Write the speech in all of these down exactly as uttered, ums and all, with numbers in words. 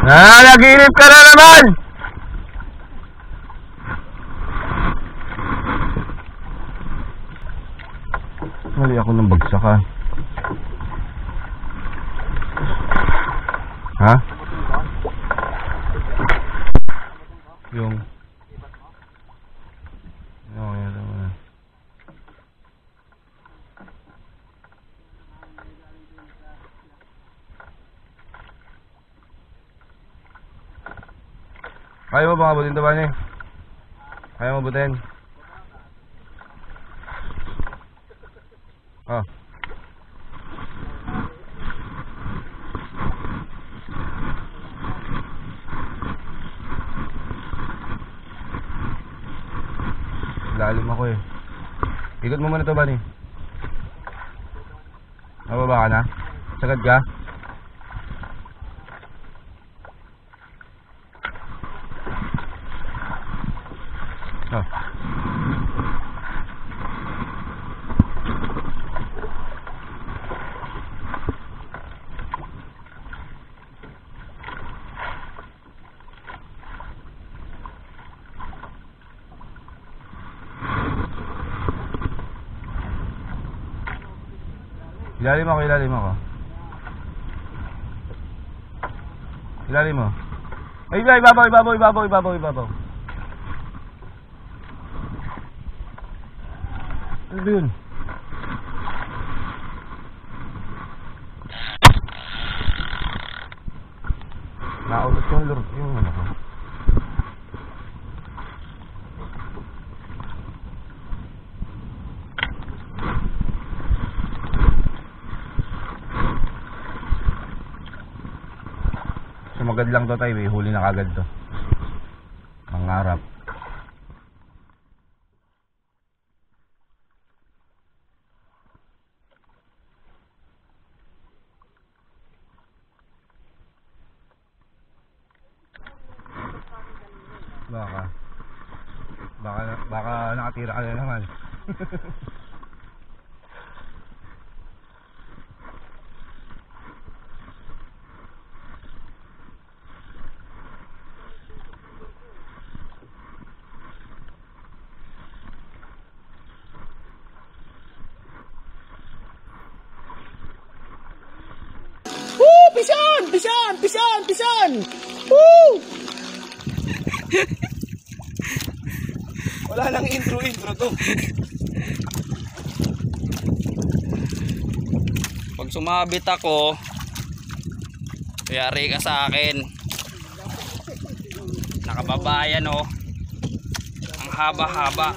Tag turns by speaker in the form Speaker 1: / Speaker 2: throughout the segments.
Speaker 1: Ah, naginip ka na naman! Mali ako ng bagsak ha. Ha? Yung oh, yan naman. Kaya mo ba abutin ito ba niya? Kaya mo abutin? Oh. Lalim ako eh. Ikot mo muna ito ba ni? Mababa ka na? Sagad ka? Oh. Ilalim ako, ilalim ako. Ilalim mo. Ay, ibabaw, ibabaw, ibabaw, ibabaw, ibabaw. Ano ba yun? Nautot yung lurot yung ano ko. Sumagad lang to tayo eh, huli na kagad to. Pangarap. Baka Baka Baka nakatira ka na naman.
Speaker 2: Woo! Pison! Pison! Pison! Pison! Woo!
Speaker 3: Wala nang intro-intro to.
Speaker 4: Pag sumabit ako, yari ka sa akin. Nakababayan oh. Ang haba-haba.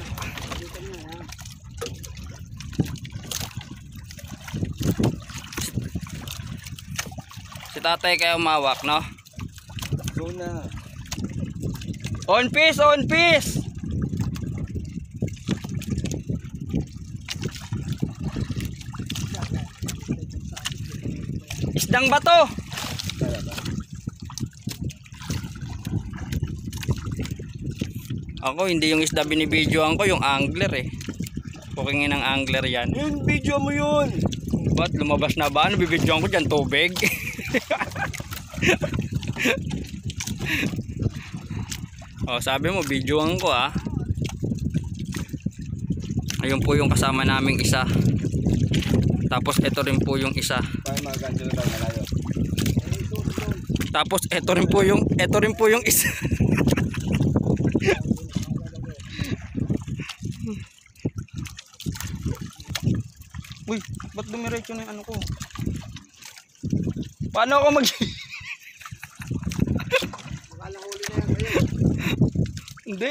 Speaker 4: Si tatay kaya umawak, no?
Speaker 3: Go na.
Speaker 4: On piece, on piece. Isdang bato. Ako hindi yung isda binibidyoan ko, yung angler eh. Pukingin ng angler yan.
Speaker 3: Yun, video mo yun.
Speaker 4: Ba't lumabas na ba? Ano bibidyoan ko dyan? Tubig? Oh, sabi mo videoan ko ah. Ayun po yung kasama naming isa. Tapos ito rin po yung isa.
Speaker 3: Tayo mga gancho na tayo malayo.
Speaker 4: Tapos ito rin po yung ito rin po yung isa. Uy, ba't dumiretso na yung ano ko? Paano ako mag... Hindi.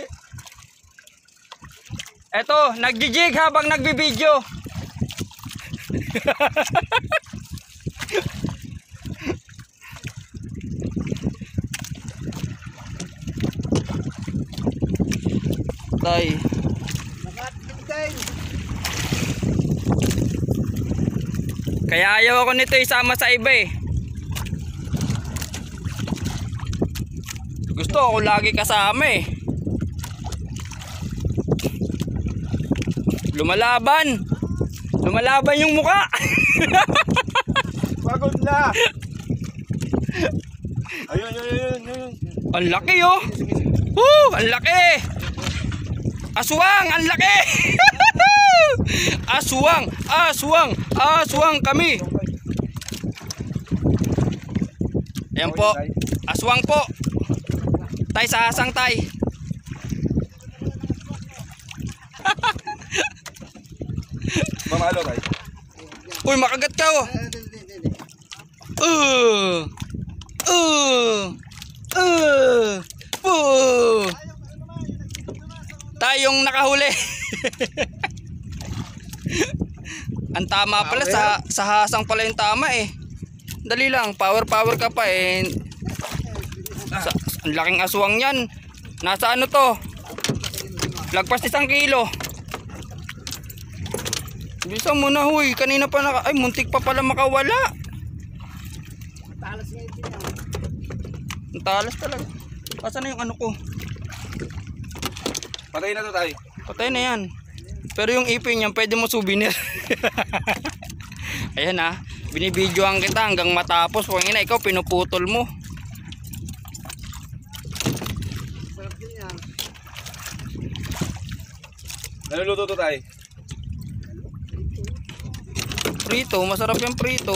Speaker 4: Eto, nagjijig habang nagbibideo. Tay. Kaya ayaw ako nito isama sa iba eh. Gusto ako lagi kasama eh. Lumalaban. Lumalaban yung muka.
Speaker 3: Pagod na. Ayun, ayun, ayun, ayun.
Speaker 4: Ang laki oh. Woo! Ang laki. Aswang, ang laki. Aswang, aswang, aswang kami. Ayan po. Aswang po. Tay sa hasang tay.
Speaker 3: Mamalo tayo.
Speaker 4: Uy, makagat ka oh. Uh. Uh. Uh. Uh. Tayong nakahuli. Ang tama pala sa sa hasang pala yung tama eh. Dali lang, power power ka pa eh. Sa, ang laking aswang yan. Nasa ano to? Lagpas isang kilo. Bilisan mo na huy, kanina pa naka, ay muntik pa pala makawala.
Speaker 2: Talas nga ito yan.
Speaker 4: Ang talas talaga. Asan na yung ano ko?
Speaker 3: Patay na to tayo.
Speaker 4: Patay na yan. Pero yung ipin niyan pwede mo souvenir. Ayan ha, binibidyoan kita hanggang matapos. Kung ina, ikaw pinuputol mo.
Speaker 2: Sarap din yan.
Speaker 3: Naluluto to tayo.
Speaker 4: Prito, masarap yung prito.